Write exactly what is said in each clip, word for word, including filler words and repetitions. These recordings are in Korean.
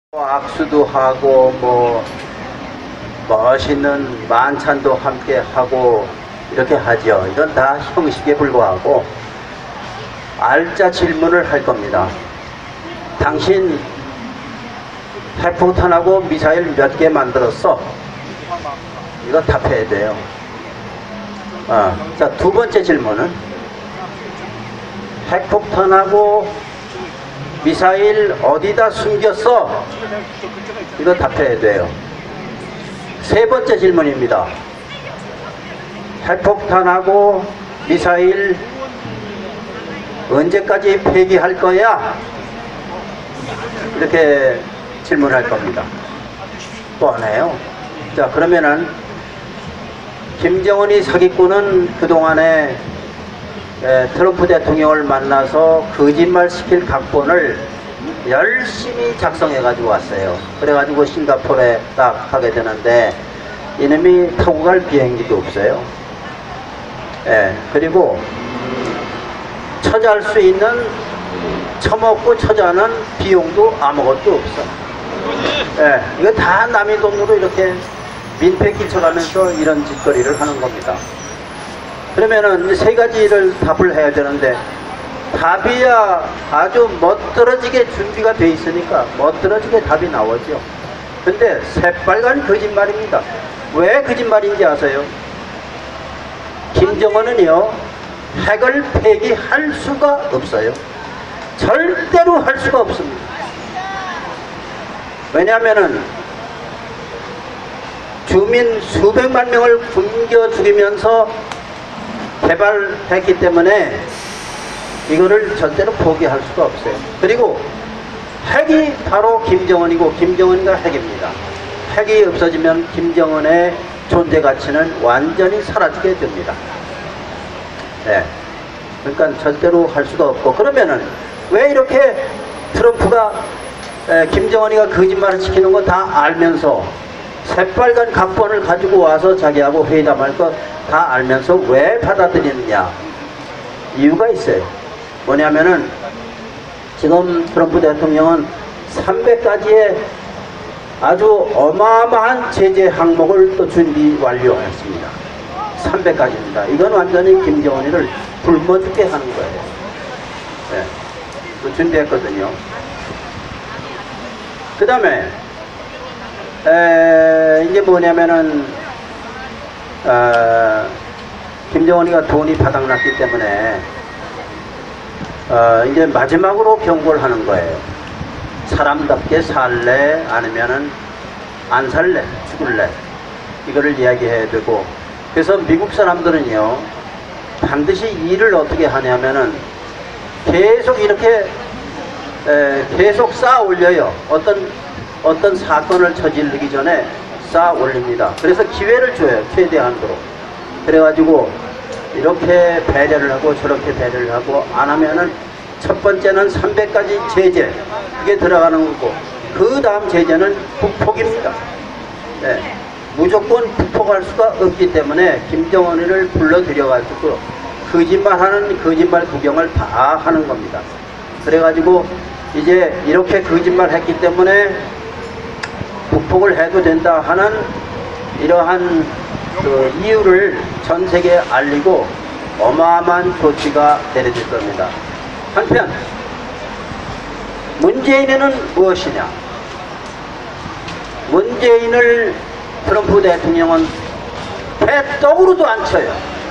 악수도 하고 뭐 멋있는 만찬도 함께 하고 이렇게 하죠. 이건 다 형식에 불과하고 알짜 질문을 할 겁니다. 당신 핵폭탄하고 미사일 몇 개 만들었어? 이거 답해야 돼요. 어, 자, 두 번째 질문은 핵폭탄하고 미사일 어디다 숨겼어? 이거 답해야 돼요. 세 번째 질문입니다. 핵폭탄하고 미사일 언제까지 폐기할 거야? 이렇게 질문할 겁니다. 뻔해요. 자, 그러면은 김정은이 사기꾼은 그동안에 에, 트럼프 대통령을 만나서 거짓말 시킬 각본을 열심히 작성해 가지고 왔어요. 그래 가지고 싱가포르에 딱 하게 되는데 이놈이 타고 갈 비행기도 없어요. 예, 그리고 처자할 수 있는 처먹고 처자는 비용도 아무것도 없어. 예, 이거 다 남의 돈으로 이렇게 민폐 끼쳐가면서 이런 짓거리를 하는 겁니다. 그러면은 세 가지를 답을 해야 되는데 답이야 아주 멋들어지게 준비가 돼 있으니까 멋들어지게 답이 나오죠. 근데 새빨간 거짓말입니다. 왜 거짓말인지 아세요? 김정은은요 핵을 폐기할 수가 없어요. 절대로 할 수가 없습니다. 왜냐하면은 주민 수백만 명을 굶겨 죽이면서 개발했기 때문에 이거를 절대로 포기할 수가 없어요. 그리고 핵이 바로 김정은이고 김정은이가 핵입니다. 핵이 없어지면 김정은의 존재 가치는 완전히 사라지게 됩니다. 네. 그러니까 절대로 할 수가 없고, 그러면은 왜 이렇게 트럼프가 에, 김정은이가 거짓말을 시키는 거 다 알면서 새빨간 각본을 가지고 와서 자기하고 회담할 거 다 알면서 왜 받아들이느냐? 이유가 있어요. 뭐냐면은 지금 트럼프 대통령은 삼백 가지의 아주 어마어마한 제재 항목을 또 준비 완료했습니다. 삼백 가지입니다. 이건 완전히 김정은이를 굶어 죽게 하는 거예요. 네. 또 준비했거든요. 그 다음에 이제 뭐냐면은 어, 김정은이가 돈이 바닥났기 때문에 어, 이제 마지막으로 경고를 하는 거예요. 사람답게 살래 아니면은 안 살래 죽을래 이거를 이야기해야 되고, 그래서 미국 사람들은요 반드시 일을 어떻게 하냐면은 계속 이렇게 에, 계속 쌓아 올려요. 어떤 어떤 사건을 저지르기 전에 쌓아 올립니다. 그래서 기회를 줘요. 최대한도로. 그래가지고 이렇게 배려를 하고 저렇게 배려를 하고 안 하면은 첫 번째는 삼백 가지 제재 그게 들어가는 거고, 그 다음 제재는 북폭입니다. 네. 무조건 북폭할 수가 없기 때문에 김정은이를 불러들여가지고 거짓말하는 거짓말 구경을 다 하는 겁니다. 그래가지고 이제 이렇게 거짓말 했기 때문에 북폭을 해도 된다 하는 이러한 그 이유를 전 세계에 알리고 어마어마한 조치가 내려질 겁니다. 한편 문재인은 무엇이냐? 문재인을 트럼프 대통령은 배떡으로도 안 쳐요.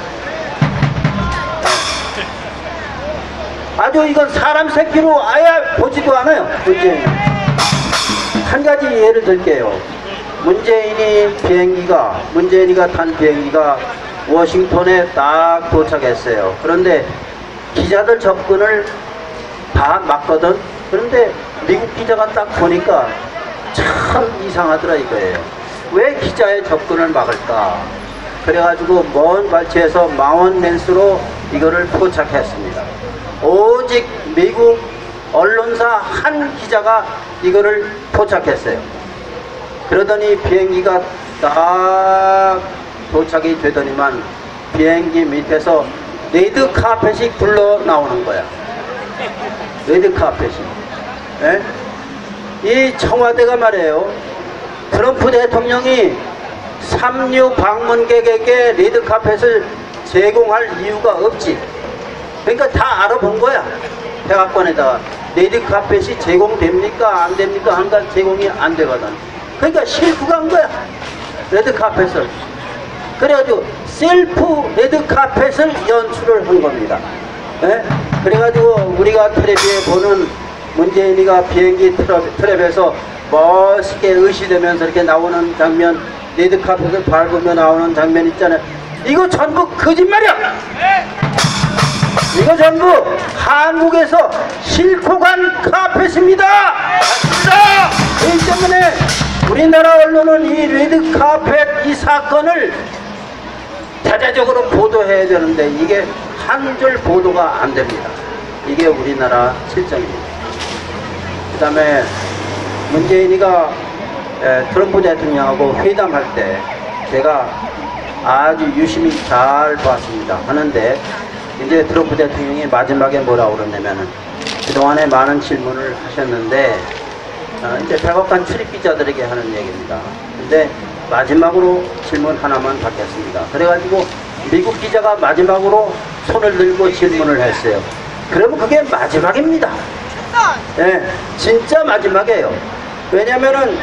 아주 이건 사람 새끼로 아예 보지도 않아요. 문재인. 한 가지 예를 들게요. 문재인이 비행기가 문재인이가 탄 비행기가 워싱턴에 딱 도착했어요. 그런데 기자들 접근을 다 막거든. 그런데 미국 기자가 딱 보니까 참 이상하더라 이거예요. 왜 기자의 접근을 막을까? 그래가지고 먼 발치에서 마운랜스로 이거를 포착했습니다. 오직 미국 언론사 한 기자가 이거를 포착했어요. 그러더니 비행기가 딱 도착이 되더니만 비행기 밑에서 레드 카펫이 굴러 나오는 거야. 레드 카펫이. 예? 이 청와대가 말이에요. 트럼프 대통령이 삼류 방문객에게 레드카펫을 제공할 이유가 없지. 그러니까 다 알아본 거야. 백악관에다가 레드카펫이 제공됩니까 안 됩니까 한가 제공이 안 되거든. 그러니까 실고 간 거야. 레드카펫을. 그래가지고 셀프 레드카펫을 연출을 한 겁니다. 예? 그래가지고 우리가 텔레비에 보는 문재인이가 비행기 트랩, 트랩에서 멋있게 의시되면서 이렇게 나오는 장면, 레드카펫을 밟으며 나오는 장면 있잖아요. 이거 전부 거짓말이야. 이거 전부 한국에서 싣고 간 카펫입니다. 맞습니다. 그렇기 때문에 우리나라 언론은 이 레드카펫 이 사건을 대대적으로 보도해야 되는데 이게 한 줄 보도가 안 됩니다. 이게 우리나라 실정입니다. 그 다음에 문재인이가 트럼프 대통령하고 회담할 때 제가 아주 유심히 잘 봤습니다. 하는데 이제 트럼프 대통령이 마지막에 뭐라고 그러냐면은 그동안에 많은 질문을 하셨는데 어, 이제 백악관 출입 기자들에게 하는 얘기입니다. 근데 마지막으로 질문 하나만 받겠습니다. 그래가지고 미국 기자가 마지막으로 손을 들고 질문을 했어요. 그러면 그게 마지막입니다. 예, 진짜 마지막이에요. 왜냐면은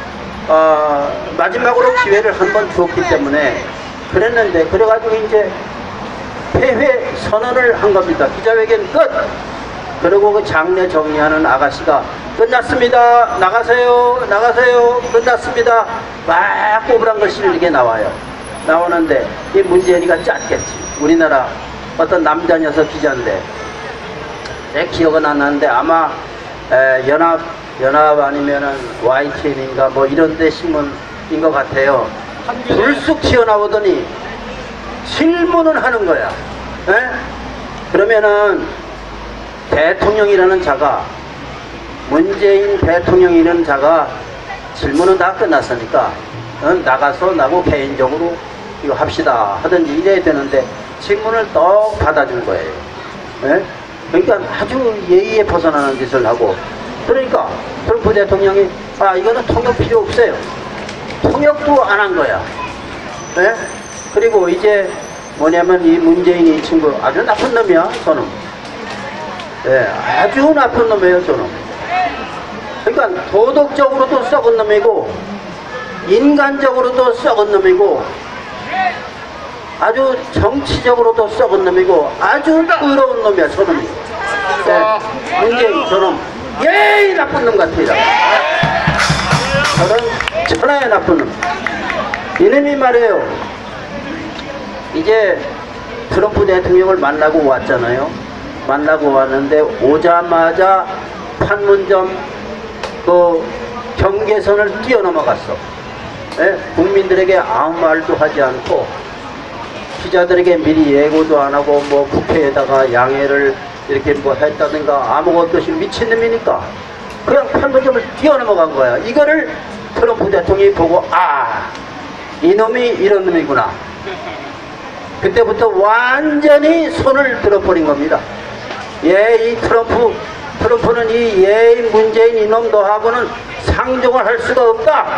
어, 마지막으로 기회를 한 번 주었기 때문에 그랬는데 그래가지고 이제 폐회 선언을 한 겁니다. 기자회견 끝! 그리고 그 장례 정리하는 아가씨가 끝났습니다. 나가세요. 나가세요. 끝났습니다. 막 꼬부랑 글씨 이렇게 나와요. 나오는데 이 문재인이가 짰겠지. 우리나라 어떤 남자 녀석 기자인데 내 기억은 안 나는데 아마 에, 연합 연합 아니면은 와이티엔인가 뭐 이런데 신문인 것 같아요. 불쑥 튀어나오더니 질문을 하는 거야. 에? 그러면은 대통령이라는 자가 문재인 대통령이라는 자가 질문은 다 끝났으니까 어? 나가서 나고 개인적으로 이거 합시다 하든지 이래야 되는데 질문을 떡 받아준 거예요. 에? 그러니까 아주 예의에 벗어나는 짓을 하고 그러니까 트럼프 대통령이 아 이거는 통역 필요 없어요. 통역도 안 한 거야. 에? 그리고 이제 뭐냐면 이 문재인이 이 친구 아주 나쁜 놈이야 저놈. 예, 아주 나쁜 놈이에요 저놈. 그러니까 도덕적으로도 썩은 놈이고 인간적으로도 썩은 놈이고 아주 정치적으로도 썩은 놈이고 아주 더러운 놈이야 저놈이. 예, 문재인 저놈 예이 나쁜 놈 같아요. 저런 천하의 나쁜 놈. 이놈이 말이에요. 이제 트럼프 대통령을 만나고 왔잖아요. 만나고 왔는데 오자마자 판문점 그 경계선을 뛰어넘어갔어. 예? 국민들에게 아무 말도 하지 않고 기자들에게 미리 예고도 안 하고 뭐 국회에다가 양해를 이렇게 뭐 했다든가 아무것도 없이 미친놈이니까 그냥 판문점을 뛰어넘어간 거야. 이거를 트럼프 대통령이 보고 아 이놈이 이런 놈이구나. 그때부터 완전히 손을 들어버린 겁니다. 예, 이 트럼프, 트럼프는 이 예, 문재인 이놈 너하고는 상종을 할 수가 없다.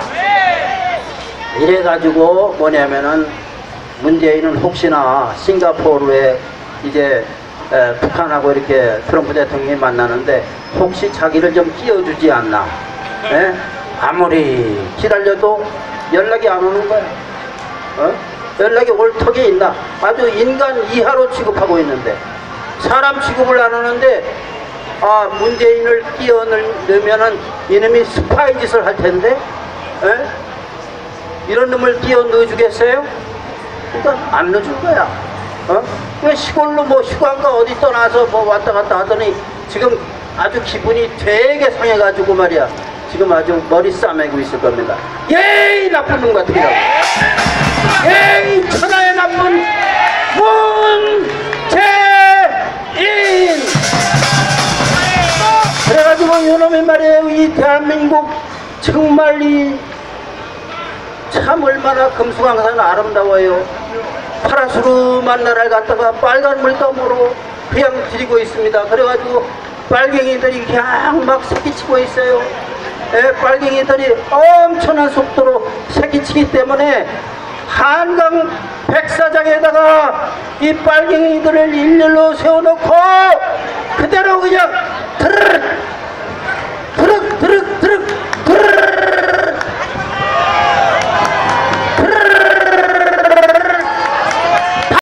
이래가지고 뭐냐면은 문재인은 혹시나 싱가포르에 이제 에, 북한하고 이렇게 트럼프 대통령이 만나는데 혹시 자기를 좀 끼워주지 않나. 에? 아무리 기다려도 연락이 안 오는 거야. 어? 연락이 올 턱이 있나. 아주 인간 이하로 취급하고 있는데 사람 취급을 안 하는데 아 문재인을 끼워 넣으면은 이놈이 스파이 짓을 할 텐데 에? 이런 놈을 끼워 넣어주겠어요? 그러니까 안 넣어줄 거야. 어? 왜 시골로 뭐 휴가인가 어디 떠나서 뭐 왔다 갔다 하더니 지금 아주 기분이 되게 상해가지고 말이야 지금 아주 머리 싸매고 있을 겁니다. 예이 나쁜 놈 같으라고. 예이 천하의 나쁜 문재인. 그래가지고 이놈이 말이에요 이 대한민국 정말 이 참 얼마나 금수강산 아름다워요. 파라수름한 나라를 갖다가 빨간 물감으로 그냥 들이고 있습니다. 그래가지고 빨갱이들이 그냥 막 새끼치고 있어요. 에, 빨갱이들이 엄청난 속도로 새끼치기 때문에 한강 백사장에다가 이 빨갱이들을 일렬로 세워놓고 그대로 그냥